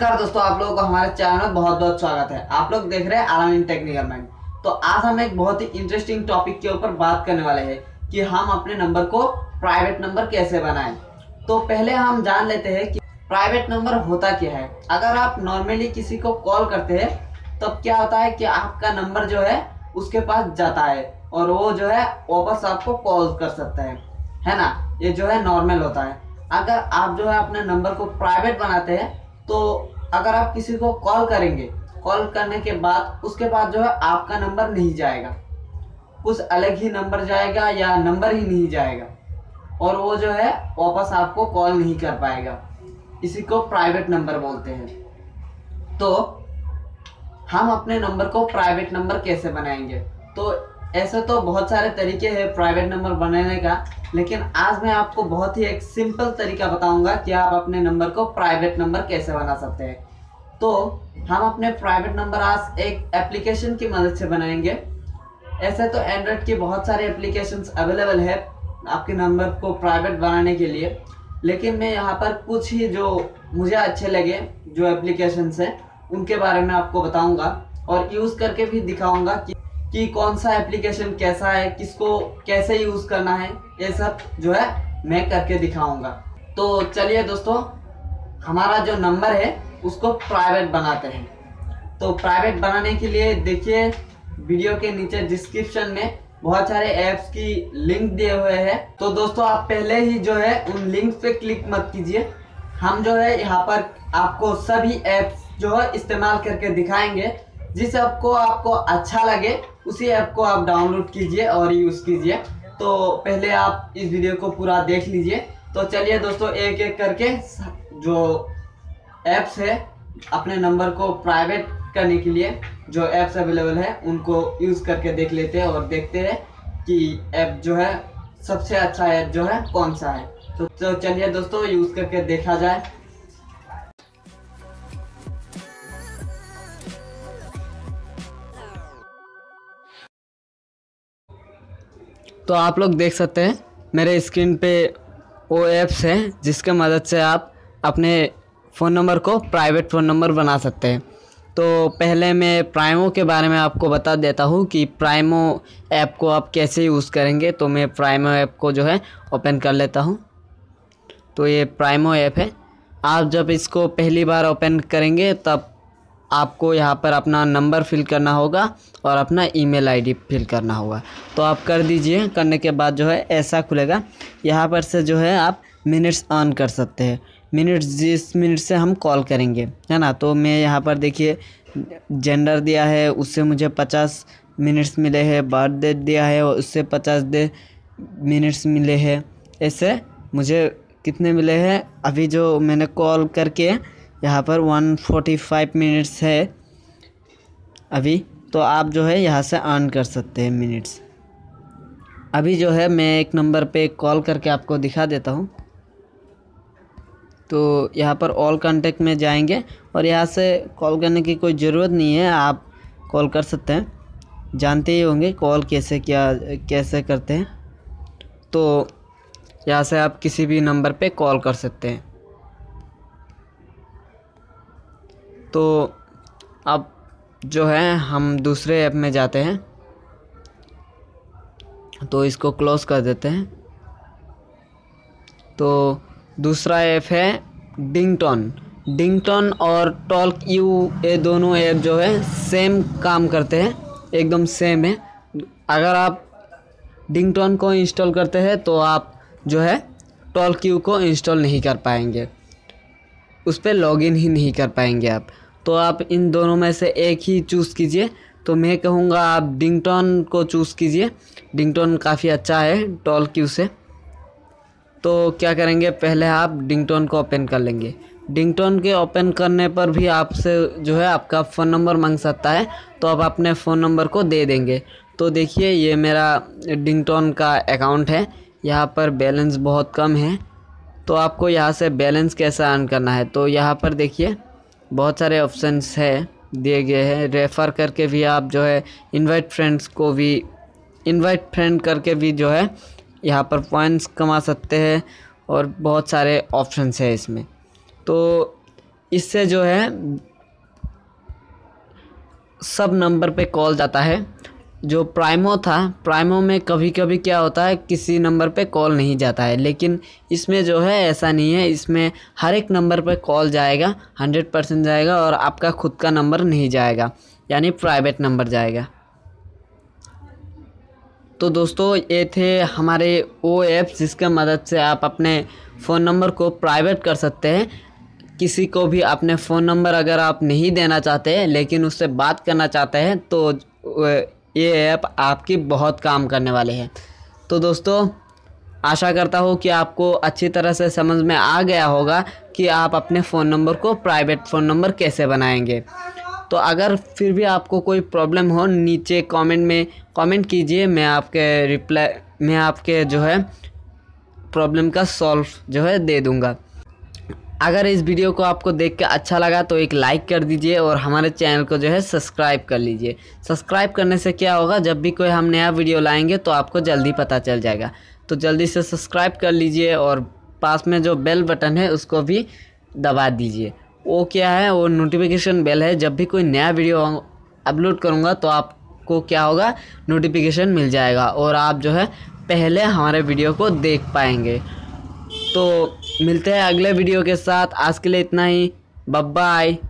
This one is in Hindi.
नमस्कार दोस्तों, आप लोगों को हमारे चैनल में बहुत बहुत स्वागत है। आप लोग देख रहे हैं आलम टेक्निकल माइंड। तो आज हम एक बहुत ही इंटरेस्टिंग टॉपिक के ऊपर बात करने वाले हैं कि हम अपने नंबर को प्राइवेट नंबर कैसे बनाएं। तो पहले हम जान लेते हैं कि प्राइवेट नंबर होता क्या है। अगर आप नॉर्मली किसी को कॉल करते हैं तब क्या होता है कि आपका नंबर जो है उसके पास जाता है और वो जो है वापस आपको कॉल कर सकता है ना। ये जो है नॉर्मल होता है। अगर आप जो है अपने नंबर को प्राइवेट बनाते हैं तो अगर आप किसी को कॉल करेंगे, कॉल करने के बाद उसके बाद जो है आपका नंबर नहीं जाएगा, कुछ अलग ही नंबर जाएगा या नंबर ही नहीं जाएगा और वो जो है वापस आपको कॉल नहीं कर पाएगा। इसी को प्राइवेट नंबर बोलते हैं। तो हम अपने नंबर को प्राइवेट नंबर कैसे बनाएंगे? तो ऐसे तो बहुत सारे तरीके हैं प्राइवेट नंबर बनाने का, लेकिन आज मैं आपको बहुत ही एक सिंपल तरीका बताऊंगा कि आप अपने नंबर को प्राइवेट नंबर कैसे बना सकते हैं। तो हम अपने प्राइवेट नंबर आज एक एप्लीकेशन की मदद से बनाएंगे। ऐसे तो एंड्रॉइड की बहुत सारे एप्लीकेशंस अवेलेबल है आपके नंबर को प्राइवेट बनाने के लिए, लेकिन मैं यहाँ पर कुछ ही जो मुझे अच्छे लगे जो एप्लीकेशंस हैं उनके बारे में आपको बताऊंगा और यूज़ करके भी दिखाऊंगा कि कौन सा एप्लीकेशन कैसा है, किसको कैसे यूज़ करना है, ये सब जो है मैं करके दिखाऊंगा। तो चलिए दोस्तों, हमारा जो नंबर है उसको प्राइवेट बनाते हैं। तो प्राइवेट बनाने के लिए देखिए वीडियो के नीचे डिस्क्रिप्शन में बहुत सारे ऐप्स की लिंक दिए हुए हैं। तो दोस्तों आप पहले ही जो है उन लिंक पे क्लिक मत कीजिए। हम जो है यहाँ पर आपको सभी ऐप्स जो है इस्तेमाल करके दिखाएंगे। जिस ऐप को आपको अच्छा लगे उसी ऐप को आप डाउनलोड कीजिए और यूज़ कीजिए। तो पहले आप इस वीडियो को पूरा देख लीजिए। तो चलिए दोस्तों, एक एक करके जो ऐप्स है अपने नंबर को प्राइवेट करने के लिए जो ऐप्स अवेलेबल है उनको यूज़ करके देख लेते हैं और देखते हैं कि ऐप जो है सबसे अच्छा ऐप जो है कौन सा है। तो चलिए दोस्तों यूज़ करके देखा जाए। तो आप लोग देख सकते हैं मेरे स्क्रीन पे वो ऐप्स हैं जिसके मदद से आप अपने फ़ोन नंबर को प्राइवेट फ़ोन नंबर बना सकते हैं। तो पहले मैं प्राइमो के बारे में आपको बता देता हूँ कि प्राइमो ऐप को आप कैसे यूज़ करेंगे। तो मैं प्राइमो ऐप को जो है ओपन कर लेता हूँ। तो ये प्राइमो ऐप है। आप जब इसको पहली बार ओपन करेंगे तब आपको यहाँ पर अपना नंबर फिल करना होगा और अपना ईमेल आईडी फिल करना होगा। तो आप कर दीजिए। करने के बाद जो है ऐसा खुलेगा। यहाँ पर से जो है आप मिनट्स ऑन कर सकते हैं। मिनट्स जिस मिनट से हम कॉल करेंगे, है ना। तो मैं यहाँ पर देखिए जेंडर दिया है, उससे मुझे 50 मिनट्स मिले हैं। बर्थ दिया है, उससे 50 मिनट्स मिले हैं। ऐसे मुझे कितने मिले हैं अभी जो मैंने कॉल करके यहाँ पर 145 मिनट्स है अभी। तो आप जो है यहाँ से अर्न कर सकते हैं मिनट्स। अभी जो है मैं एक नंबर पे कॉल करके आपको दिखा देता हूँ। तो यहाँ पर ऑल कांटेक्ट में जाएंगे और यहाँ से कॉल करने की कोई ज़रूरत नहीं है, आप कॉल कर सकते हैं। जानते ही होंगे कॉल कैसे करते हैं। तो यहाँ से आप किसी भी नंबर पे कॉल कर सकते हैं। तो अब जो है हम दूसरे ऐप में जाते हैं। तो इसको क्लोज़ कर देते हैं। तो दूसरा ऐप है डिंगटोन और टॉक यू। ये दोनों ऐप जो है सेम काम करते हैं, एकदम सेम है। अगर आप डिंगटोन को इंस्टॉल करते हैं तो आप जो है टॉक यू को इंस्टॉल नहीं कर पाएंगे, उस पर लॉगिन ही नहीं कर पाएंगे आप। तो आप इन दोनों में से एक ही चूज़ कीजिए। तो मैं कहूँगा आप डिंगटोन को चूज़ कीजिए। डिंगटोन काफ़ी अच्छा है टॉक यू से। तो क्या करेंगे, पहले आप डिंगटोन को ओपन कर लेंगे। डिंगटोन के ओपन करने पर भी आपसे जो है आपका फ़ोन नंबर मांग सकता है, तो आप अपने फ़ोन नंबर को दे देंगे। तो देखिए ये मेरा डिंगटोन का अकाउंट है, यहाँ पर बैलेंस बहुत कम है। तो आपको यहाँ से बैलेंस कैसे अर्न करना है, तो यहाँ पर देखिए बहुत सारे ऑप्शंस है दिए गए हैं। रेफ़र करके भी आप जो है इनवाइट फ्रेंड करके भी जो है यहाँ पर पॉइंट्स कमा सकते हैं और बहुत सारे ऑप्शंस है इसमें। तो इससे जो है सब नंबर पे कॉल जाता है। जो प्राइमो था, प्राइमो में कभी कभी क्या होता है किसी नंबर पे कॉल नहीं जाता है, लेकिन इसमें जो है ऐसा नहीं है। इसमें हर एक नंबर पे कॉल जाएगा, 100% जाएगा, और आपका खुद का नंबर नहीं जाएगा, यानी प्राइवेट नंबर जाएगा। तो दोस्तों ये थे हमारे वो ऐप्स जिसके मदद से आप अपने फ़ोन नंबर को प्राइवेट कर सकते हैं। किसी को भी अपने फ़ोन नंबर अगर आप नहीं देना चाहते हैं लेकिन उससे बात करना चाहते हैं तो ये ऐप आपकी बहुत काम करने वाले हैं। तो दोस्तों आशा करता हूँ कि आपको अच्छी तरह से समझ में आ गया होगा कि आप अपने फ़ोन नंबर को प्राइवेट फ़ोन नंबर कैसे बनाएंगे। तो अगर फिर भी आपको कोई प्रॉब्लम हो, नीचे कमेंट में कमेंट कीजिए, मैं आपके जो है प्रॉब्लम का सॉल्व जो है दे दूँगा। अगर इस वीडियो को आपको देख के अच्छा लगा तो एक लाइक कर दीजिए और हमारे चैनल को जो है सब्सक्राइब कर लीजिए। सब्सक्राइब करने से क्या होगा, जब भी कोई हम नया वीडियो लाएंगे तो आपको जल्दी पता चल जाएगा। तो जल्दी से सब्सक्राइब कर लीजिए और पास में जो बेल बटन है उसको भी दबा दीजिए। वो क्या है, वो नोटिफिकेशन बेल है। जब भी कोई नया वीडियो अपलोड करूँगा तो आपको क्या होगा, नोटिफिकेशन मिल जाएगा और आप जो है पहले हमारे वीडियो को देख पाएंगे। तो मिलते हैं अगले वीडियो के साथ। आज के लिए इतना ही, बाय बाय।